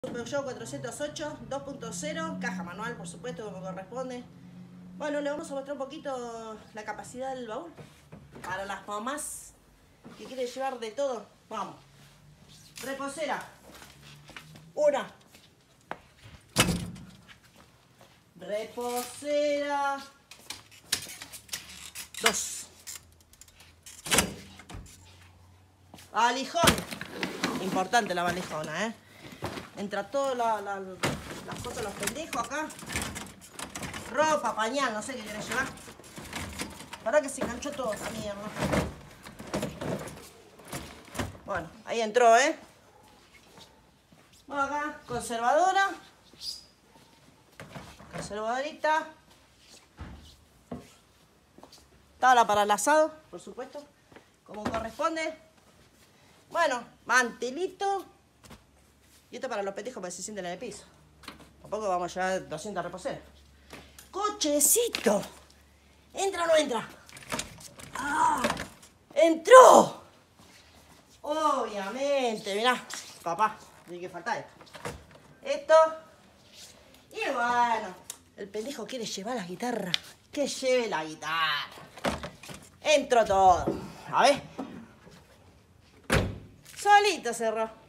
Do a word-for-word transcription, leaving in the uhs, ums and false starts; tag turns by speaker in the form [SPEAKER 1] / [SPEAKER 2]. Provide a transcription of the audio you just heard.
[SPEAKER 1] Peugeot cuatrocientos ocho dos punto cero, caja manual por supuesto como corresponde. Bueno, le vamos a mostrar un poquito la capacidad del baúl para las mamás que quieren llevar de todo. Vamos. Reposera. Una. Reposera. Dos. Valijón. Importante la valijona, ¿eh? Entra todas la, la, las cosas de los pendejos acá. Ropa, pañal, no sé qué querés llevar. Para que se enganchó todo esa mierda. Bueno, ahí entró, ¿eh? Vamos acá, conservadora. Conservadorita. Tabla para el asado, por supuesto, como corresponde. Bueno, mantelito. Y esto para los pendejos para que se sienten en el piso. Tampoco vamos a llevar doscientas reposeras. ¡Cochecito! ¿Entra o no entra? ¡Ah! ¡Entró! Obviamente, mirá. Papá, tiene que faltar esto. Esto. Y bueno, el pendejo quiere llevar la guitarra. Que lleve la guitarra. Entró todo. A ver. Solito cerró.